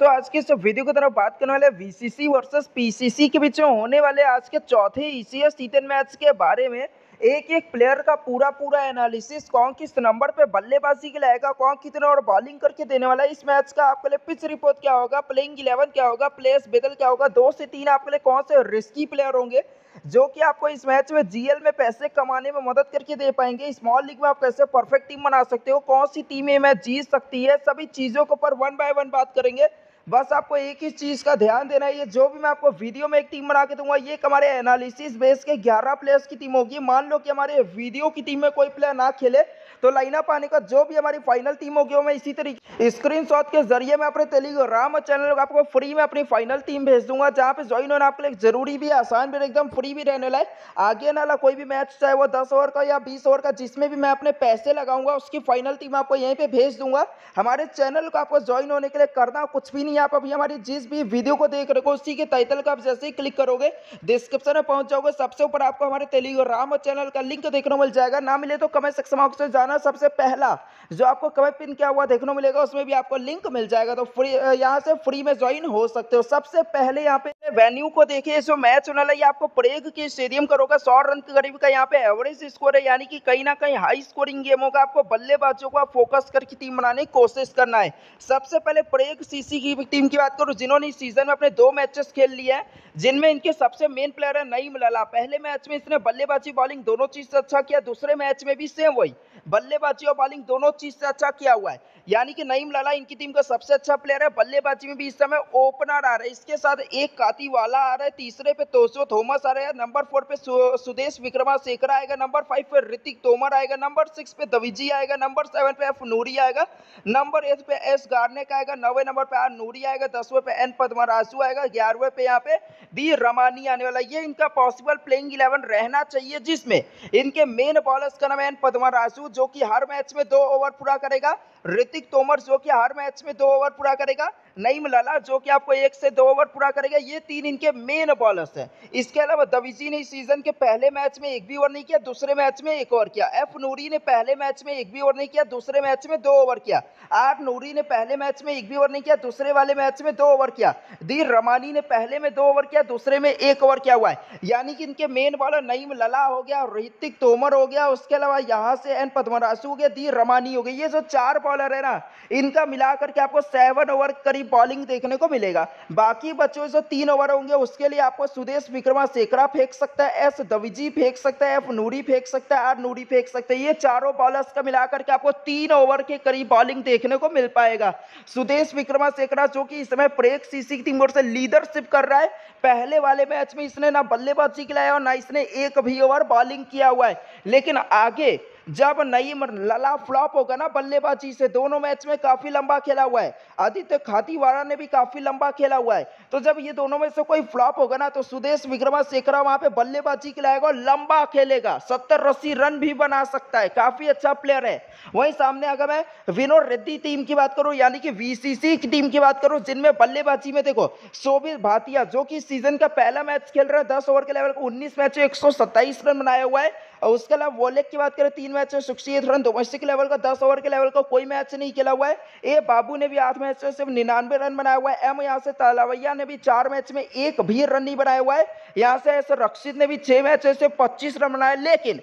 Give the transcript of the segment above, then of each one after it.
दोस्तों आज की इस वीडियो की तरफ बात करने वाले वीसीसी वर्सेस पीसीसी के बीच में होने वाले आज के चौथे ईसीएस T10 मैच के बारे में एक एक प्लेयर का पूरा एनालिसिस, कौन किस नंबर पे बल्लेबाजी के लिए आएगा, कौन कितने और बॉलिंग करके देने वाला है इस मैच का। आपके लिए पिच रिपोर्ट क्या होगा, प्लेइंग 11 क्या होगा, प्लेयर्स बदल क्या होगा, 2 से 3 आपके लिए कौन से रिस्की प्लेयर होंगे जो कि आपको इस मैच में जीएल में पैसे कमाने में मदद करके दे पाएंगे। स्मॉल लीग में आप कैसे परफेक्ट टीम बना सकते हो, कौन सी टीम ये मैच जीत सकती है, सभी चीजों के ऊपर वन बाय वन बात करेंगे। बस आपको एक ही चीज का ध्यान देना है, ये जो भी मैं आपको वीडियो में एक टीम बना के दूंगा ये हमारे एनालिसिस बेस के 11 प्लेयर्स की टीम होगी। मान लो कि हमारे वीडियो की टीम में कोई प्लेयर ना खेले तो लाइनअप आने का जो भी हमारी फाइनल टीम होगी वो मैं इसी तरीके स्क्रीनशॉट के जरिए मैं अपने टेलीग्राम चैनल आपको फ्री में अपनी फाइनल टीम भेज दूंगा, जहां पे ज्वाइन होना आपके लिए जरूरी भी, आसान भी, एकदम फ्री भी रहने वाला है। आगे वाला कोई भी मैच चाहे वो 10 ओवर का या 20 ओवर का, जिसमें भी मैं अपने पैसे लगाऊंगा उसकी फाइनल टीम आपको यहीं पे भेज दूंगा। हमारे चैनल को आपको ज्वाइन होने के लिए करना कुछ भी नहीं है, आप अभी हमारी जिस भी वीडियो को देख रहे हो उसी के टाइटल का आप जैसे ही क्लिक करोगे डिस्क्रिप्शन में पहुंच जाओगे, सबसे ऊपर आपको हमारे टेलीग्राम चैनल का लिंक देखने को मिल जाएगा। ना मिले तो कमेंट सेक्शन बॉक्स में जाना, सबसे पहला जो आपको कमेंट पिन किया हुआ देखने को मिलेगा उसमें भी आपको लिंक मिल जाएगा, तो फ्री यहाँ से फ्री में ज्वाइन हो सकते हो। सबसे पहले यहाँ पे वेन्यू को देखिए, जो मैच होने वाला है आपको परेग के स्टेडियम का होगा। 100 रन के करीब का यहाँ पे एवरेज स्कोर है, यानी कि कहीं ना कहीं हाई स्कोरिंग गेम होगा। आपको बल्लेबाजों को फोकस करके टीम बनाने की कोशिश करना है। सबसे पहले परेग सीसी की टीम की बात करूं, जिन्होंने इस सीजन में अपने 2 मैचेस खेल लिए हैं, जिनमें इनके सबसे मेन प्लेयर है नईम लला। पहले मैच में इसने बल्लेबाजी बॉलिंग दोनों चीज से अच्छा किया, दूसरे मैच में भी सेम वही बल्लेबाजी और बॉलिंग दोनों चीज से अच्छा किया हुआ है, यानी कि नईम लला इनकी टीम का सबसे अच्छा प्लेयर है। बल्लेबाजी में भी इस समय ओपनर आ रहा है, इसके साथ एक कातीवाला आ रहा है, तीसरे पे तोसो थॉमस आ रहा है, नंबर 4 पे सुदेश विक्रमाशेखर आएगा, नंबर 5 पे ऋतिक तोमर आएगा, नंबर 6 पे दविजी आएगा, नंबर 7 पे एफ नूरी आएगा, नंबर 8 पे एस गार्नेक आएगा, 9वें नंबर पे आर नूरी आएगा, 10वें पे एन पद्मराजू आएगा, 11वें पे यहाँ पे डी रमानी आने वाला। ये इनका पॉसिबल प्लेइंग 11 रहना चाहिए, जिसमें इनके मेन बॉलर्स का नाम है एन पद्मराजू जो कि हर मैच में 2 ओवर पूरा करेगा, ऋतिक तोमर जो कि हर मैच में 2 ओवर पूरा करेगा, नईम लला जो कि आपको 1 से 2 ओवर पूरा करेगा। ये 3 इनके मेन बॉलर्स हैं। इसके अलावा दविजी ने इस सीजन के पहले मैच में 1 भी ओवर नहीं किया, दूसरे मैच में 1 ओवर किया। एफ नूरी ने पहले मैच में 1 भी ओवर नहीं किया, दूसरे मैच में 2 ओवर किया। आर नूरी ने पहले मैच में 1 भी ओवर नहीं किया, दूसरे वाले मैच में 2 ओवर किया। डी रमानी ने पहले में 2 ओवर किया, दूसरे में 1 ओवर किया हुआ है। यानी कि इनके मेन बॉलर नईम लला हो गया, ऋतिक तोमर हो गया, उसके अलावा यहाँ से एन पद्मराजू हो गया, डी रमानी हो गई। ये जो 4 बॉलर है ना, इनका मिलाकर के आपको 7 ओवर करीब बॉलिंग देखने को मिलेगा। बाकी बच्चों जो 3 ओवर होंगे उसके लिए आपको सुदेश विक्रमाशेखर फेंक सकता है, एस दविजी फेंक सकता है, एफ नूरी फेंक सकता है, आर नूरी फेंक सकता है। ये चारों बॉलर्स का मिलाकर के आपको 3 ओवर के करीब बॉलिंग देखने को मिल पाएगा। सुदेश विक्रमाशेखर जो कि इस समय परेग सीसी की टीम ओर से लीडरशिप कर रहा है, पहले वाले मैच में इसने ना बल्लेबाजी खिलाया और ना इसने 1 भी ओवर बॉलिंग किया हुआ है। लेकिन आगे जब नईम लला फ्लॉप होगा ना बल्लेबाजी से, दोनों मैच में काफी लंबा खेला हुआ है, आदित्य खातीवाड़ा ने भी काफी लंबा खेला हुआ है, तो जब ये दोनों में से कोई फ्लॉप होगा ना तो सुदेश विक्रमाशेखर वहां पे बल्लेबाजी खिलाएगा और लंबा खेलेगा, 70-80 रन भी बना सकता है, काफी अच्छा प्लेयर है। वहीं सामने अगर मैं विनोद रेड्डी टीम की बात करूं, यानी कि वीसीसी की टीम की बात करूं, जिनमें बल्लेबाजी में देखो शोभित भाटिया जो कि सीजन का पहला मैच खेल रहा है, 10 ओवर के लेवल को 19 मैच में 127 रन बनाया हुआ है। और उसके अलावा वॉलेट की बात करें, 3 मैच में 68 रन, डोमेस्टिक लेवल का 10 ओवर के लेवल का कोई मैच नहीं खेला हुआ है। ए बाबू ने भी 8 मैच में सिर्फ 99 रन बनाया हुआ है। एम यहाँ से तालावैया ने भी 4 मैच में 1 भी रन नहीं बनाया हुआ है। यहाँ से ऐसे रक्षित ने भी 6 मैच से 25 रन बनाए, लेकिन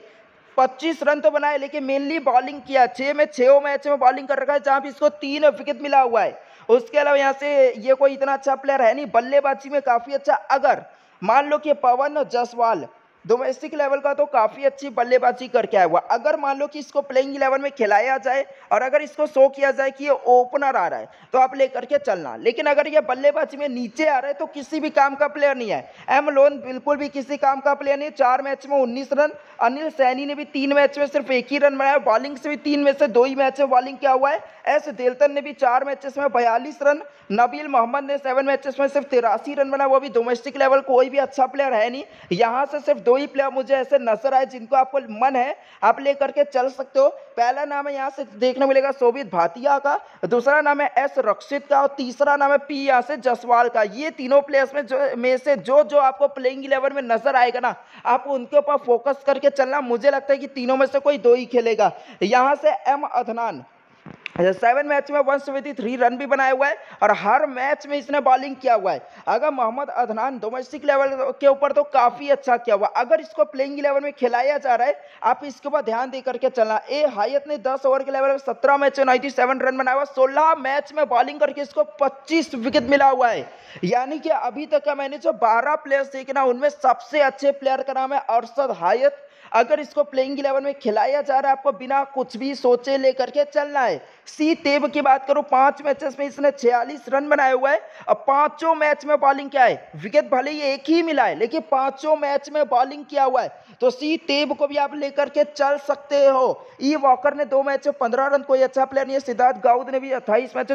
25 रन तो बनाए लेकिन मेनली बॉलिंग किया, 6 मैच में बॉलिंग कर रखा है, जहां भी इसको 3 विकेट मिला हुआ है। उसके अलावा यहाँ से ये कोई इतना अच्छा प्लेयर है नहीं, बल्लेबाजी में काफी अच्छा। अगर मान लो कि पवन जायसवाल डोमेस्टिक लेवल का तो काफी अच्छी बल्लेबाजी करके आया हुआ, अगर मान लो कि इसको प्लेइंग 11 में खिलाया जाए और अगर इसको शो किया जाए कि ये ओपनर आ रहा है तो आप लेकर के चलना, लेकिन अगर ये बल्लेबाजी में नीचे आ रहा है तो किसी भी काम का प्लेयर नहीं है। एम लोन बिल्कुल भी किसी काम का प्लेयर नहीं, 4 मैच में 19 रन। अनिल सैनी ने भी 3 मैच में सिर्फ 1 ही रन बनाया, बॉलिंग से भी 3 में से 2 ही मैच में बॉलिंग किया हुआ है। एस देलतन ने भी 4 मैचेस में 42 रन, नबील मोहम्मद ने 7 मैचेस में सिर्फ 83 रन बनाया, वो भी डोमेस्टिक लेवल कोई भी अच्छा प्लेयर है नहीं। यहाँ से सिर्फ 2 ही प्लेयर मुझे ऐसे नजर आए जिनको आपको मन है आप लेकर के चल सकते हो। पहला नाम है यहाँ से देखने मिलेगा शोभित भाटिया का, दूसरा नाम है एस रक्षित का और तीसरा नाम है पी यहाँ से जायसवाल का। ये तीनों प्लेयर्स में से जो आपको प्लेइंग 11 में नजर आएगा ना, आप उनके ऊपर फोकस करके चलना। मुझे लगता है कि तीनों में से कोई 2 ही खेलेगा। यहाँ से एम अदनान 7 मैच में 173 रन भी बनाए हुआ है और हर मैच में इसने बॉलिंग किया हुआ है। अगर मोहम्मद अदनान डोमेस्टिक लेवल के ऊपर तो काफ़ी अच्छा किया हुआ, अगर इसको प्लेइंग लेवल में खिलाया जा रहा है आप इसके ऊपर ध्यान दे करके चलना। ए हायत ने 10 ओवर के लेवल में 17 मैच में 97 रन बनाया हुआ, 16 मैच में बॉलिंग करके इसको 25 विकेट मिला हुआ है। यानी कि अभी तक का मैंने जो 12 प्लेयर्स देखे ना उनमें सबसे अच्छे प्लेयर का नाम है अरशद हायत। अगर इसको प्लेइंग इलेवन में खिलाया जा रहा है आपको बिना कुछ भी सोचे लेकर के चलना है। सी तेब की बात करूं 5 मैचेस में इसने 46 रन बनाए हुए हैं और पांचों मैच में बॉलिंग किया है। विकेट भले ही एक ही मिला है लेकिन पांचों मैच में बॉलिंग किया हुआ है, तो सी तेब को भी आप लेकर के चल सकते हो। ई वॉकर ने 2 मैच में 15 रन, कोई अच्छा प्लेयर नहीं है। सिद्धार्थ गाउद ने भी 28 मैच में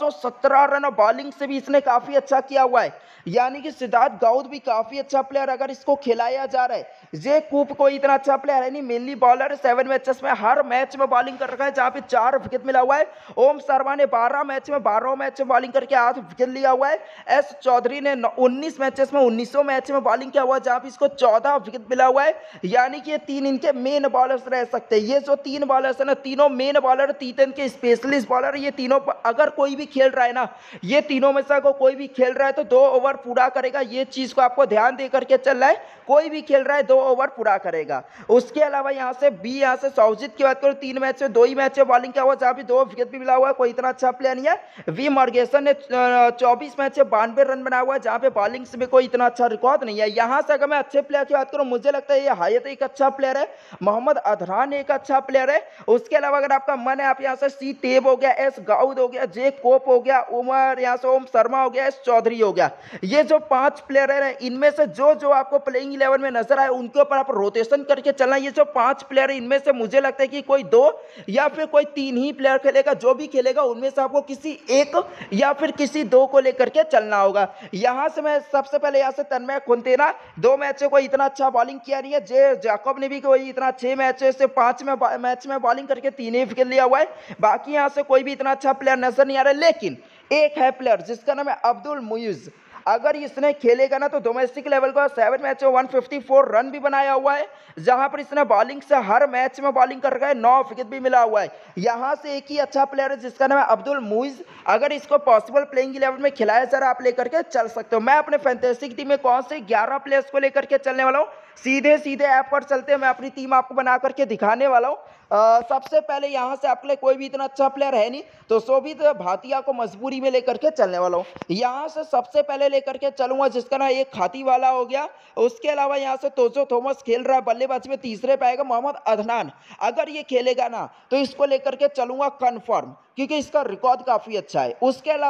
417 रन और बॉलिंग से भी इसने काफी अच्छा किया हुआ है। यानी कि सिद्धार्थ गाउद भी काफी अच्छा प्लेयर, अगर इसको खिलाया जा रहा है। जे कूप कोई इतना अच्छा प्लेयर है नहीं, मेनली बॉलर। 7 मैचेस में हर मैच में बॉलिंग कर रखा है जहां पे 4 विकेट मिला हुआ है। ओम शर्मा ने 12 मैच में बॉलिंग करके 8 विकेट लिया हुआ है। एस चौधरी ने 19 मैचेस में 19 मैच में बॉलिंग किया हुआ है जहां पे इसको 14 विकेट मिला हुआ है। यानी कि ये 3 इनके मेन बॉलर्स रह सकते हैं। ये जो 3 बॉलर्स है ना, तीनों मेन बॉलर, T10 के स्पेशलिस्ट बॉलर। ये तीनों अगर कोई भी खेल रहा है ना, ये तीनों में से अगर कोई भी खेल रहा है तो 2 ओवर पूरा करेगा। ये चीज को आपको ध्यान दे करके चलना है। कोई भी खेल रहा है 2 ओवर पूरा करेगा। उसके अलावा यहाँ से सौजित की बात करो, 3 मैच में 2 ही मैच में बॉलिंग किया हुआ जहां भी 2 विकेट भी मिला हुआ है, कोई इतना अच्छा प्लेयर नहीं है। वी मर्गेसन ने 24 मैच में 92 रन बनाया हुआ है जहां पे बॉलिंग से भी कोई इतना अच्छा रिकॉर्ड नहीं है। यहां से अगर मैं अच्छे प्लेयर की बात करूं, मुझे लगता है ये हायत एक अच्छा प्लेयर है, मोहम्मद अदनान एक अच्छा प्लेयर है। उसके अलावा अगर आपका मन है आप यहाँ से सी तेब हो गया, एस गाउद हो गया, जे कोप हो गया, उमर यहाँ से ओम शर्मा हो गया, एस चौधरी हो गया, ये जो 5 प्लेयर है इनमें से जो आपको प्लेइंग 11 में नजर आए उनके ऊपर आप रोटेशन करके चलना। ये जो 5 प्लेयर है इनमें से मुझे लगता है कि कोई 2 या फिर कोई 3 ही प्लेयर खेलेगा। जो भी खेलेगा उनमें से आपको किसी एक या फिर किसी 2 को लेकर के चलना होगा। यहां से मैं सबसे पहले यहाँ से तन्मय खुंटेना, 2 मैच से कोई इतना अच्छा बॉलिंग किया नहीं है। जे जाकब ने भी कोई इतना 6 मैच से 5 मैच में बॉलिंग करके 3 ही विकेट लिया हुआ है। बाकी यहां से कोई भी इतना अच्छा प्लेयर नजर नहीं आ रहा है। लेकिन एक है प्लेयर जिसका नाम है अब्दुल मुइज, अगर इसने खेलेगा ना तो डोमेस्टिक लेवल का 7 मैच में 154 रन भी बनाया हुआ है जहां पर इसने बॉलिंग से हर मैच में बॉलिंग कर रखा है, 9 विकेट भी मिला हुआ है। यहां से एक ही अच्छा प्लेयर है जिसका नाम है अब्दुल मुइज। अगर इसको पॉसिबल प्लेइंग लेवल में खिलाया जा रहा आप लेकर के चल सकते हो। मैं अपने फैंटेसी टीम में कौन से 11 प्लेयर्स को लेकर के चलने वाला हूं, सीधे ऐप पर चलते हैं, मैं अपनी टीम आपको बना करके दिखाने वाला हूं। सबसे पहले यहां से आपके लिए कोई भी इतना अच्छा प्लेयर है नहीं तो शोभित भाटिया को मजबूरी में लेकर के चलने वाला हूं। यहां से सबसे पहले लेकर के चलूंगा जिसका ना एक खाती वाला हो गया। उसके अलावा यहां से तोजो थॉमस खेल रहा है बल्लेबाजी में, तीसरे पे आएगा मोहम्मद अदनान। अगर ये खेलेगा ना तो इसको लेकर के चलूंगा कन्फर्म, क्योंकि इसका रिकॉर्ड काफी अच्छा है।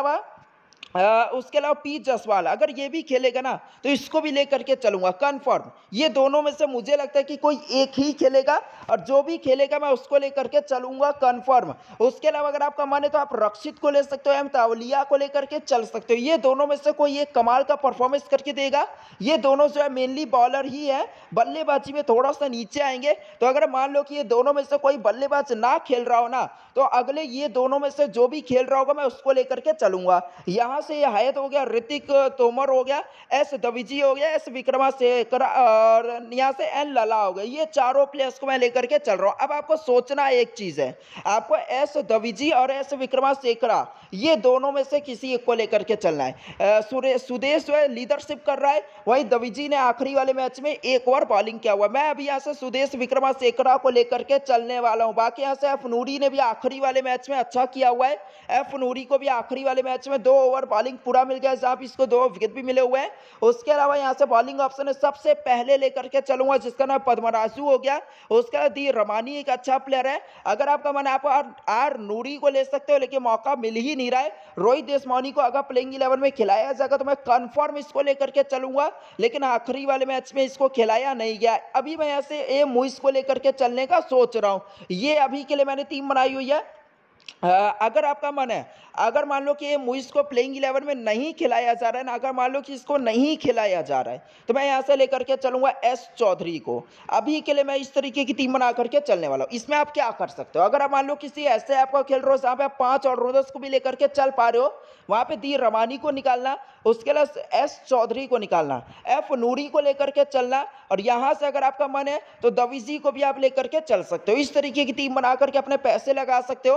उसके अलावा पी जसवाल, अगर ये भी खेलेगा ना तो इसको भी लेकर के चलूंगा कन्फर्म। ये दोनों में से मुझे लगता है कि कोई एक ही खेलेगा और जो भी खेलेगा मैं उसको लेकर के चलूंगा कन्फर्म। उसके अलावा अगर आपका मन है तो आप रक्षित को ले सकते हो, एम तावलिया को लेकर के चल सकते हो। ये दोनों में से कोई एक कमाल का परफॉर्मेंस करके देगा। ये दोनों जो है मेनली बॉलर ही है, बल्लेबाजी में थोड़ा सा नीचे आएंगे। तो अगर मान लो कि ये दोनों में से कोई बल्लेबाज ना खेल रहा हो ना तो अगले ये दोनों में से जो भी खेल रहा होगा मैं उसको लेकर के चलूंगा। यहाँ से ये हायत हो गया, ऋतिक तोमर हो गया, एस दविजी हो गया, एस विक्रमाशेखर और यहाँ से एन लला हो गया। ये चारों प्लेयर्स को मैं लेकर के चल रहा हूं। अब आपको सोचना एक चीज है, आपको एस दविजी और एस विक्रमाशेखर ये दोनों में से किसी एक को लेकर के चलना है। सुदेश जो है लीडरशिप कर रहा है, वहीं दविजी ने आखिरी वाले मैच में 1 ओवर बॉलिंग किया हुआ। मैं अभी यहाँ से सुदेश विक्रमाशेखर को लेकर के चलने वाला हूँ। बाकी यहाँ से एफ नूरी ने भी आखिरी वाले मैच में अच्छा किया हुआ है। एफ नूरी को भी आखिरी वाले मैच में 2 ओवर बॉलिंग पूरा मिल गया जहां इसको 2 विकेट भी मिले हुए हैं। उसके अलावा यहां से बॉलिंग ऑप्शन है सबसे पहले लेकर के चलूंगा जिसका नाम पद्मराजू हो गया। उसके बाद दी रमानी एक अच्छा प्लेयर है। अगर आपका मन आप आर नूरी को ले सकते हो लेकिन मौका मिल ही नहीं रहा है। रोहित देशमानी को अगर प्लेइंग 11 में खिलाया जाएगा तो मैं कंफर्म इसको लेकर के चलूंगा, लेकिन आखिरी वाले मैच में इसको खिलाया नहीं गया। अभी मैं यहाँ से ए मुइस को लेकर के चलने का सोच रहा हूँ। ये अभी के लिए मैंने टीम बनाई हुई है। अगर आपका मन है, अगर मान लो कि ये मुइस को प्लेइंग 11 में नहीं खिलाया जा रहा है ना, अगर मान लो कि इसको नहीं खिलाया जा रहा है तो मैं यहाँ से लेकर के चलूंगा एस चौधरी को। अभी के लिए मैं इस तरीके की टीम बना करके चलने वाला हूँ। इसमें आप क्या कर सकते हो, अगर आप मान लो किसी ऐसे ऐप को खेल रहे हो जहाँ पे आप 5 ऑलराउंडर्स को भी लेकर के चल पा रहे हो, वहां पे दी रमानी को निकालना, उसके अलावा एस चौधरी को निकालना, एफ नूरी को लेकर के चलना, और यहां से अगर आपका मन है तो दविजी को भी आप लेकर के चल सकते हो। इस तरीके की टीम बना करके अपने पैसे लगा सकते हो। अगर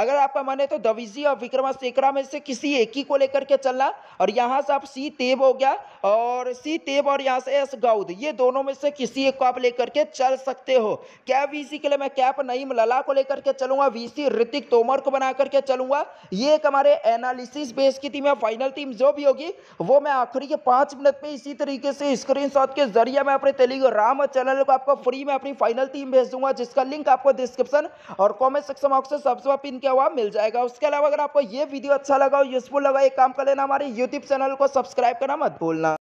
अगर आपका मन है तो दविजी और विक्रमाशेखरा में से किसी एक ही को लेकर के चलना, और यहाँ से आप सी तेब हो गया और सी तेब और यहाँ से एस गौद, ये दोनों में से किसी एक को आप लेकर के चल सकते हो। क्या वीसी के लिए मैं कैप नईम लला को लेकर के चलूंगा, वीसी ऋतिक तोमर को बना करके चलूंगा। ये एक हमारे एनालिसिस बेस की टीम है। फाइनल टीम जो भी होगी वो मैं आखिरी के 5 मिनट में इसी तरीके से स्क्रीनशॉट के जरिए मैं अपने टेलीग्राम चैनल को आपको फ्री में अपनी फाइनल टीम भेज दूंगा, जिसका लिंक आपको डिस्क्रिप्शन और कमेंट सेक्शन बॉक्स से सबसे पिन किया हुआ मिल जाएगा। उसके अलावा अगर आपको ये वीडियो अच्छा लगा हो, यूजफुल लगा, एक काम कर लेना, हमारे यूट्यूब चैनल को सब्सक्राइब करना मत भूलना।